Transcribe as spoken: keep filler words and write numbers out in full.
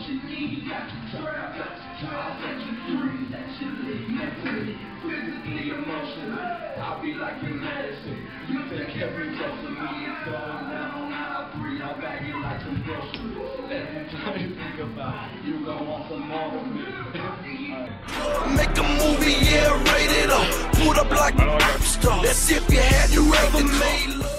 you need. Got you drive, got you drive, got you free. That you live mentally, physically, emotionally. I'll be like your medicine. You think every dose of me is going down. I'll breathe, I'll bag it like some groceries. Every time you think about it, you gon' want some more of me. Make a movie, yeah, rated R. Put up like a rap star. That's if you had you ever made love.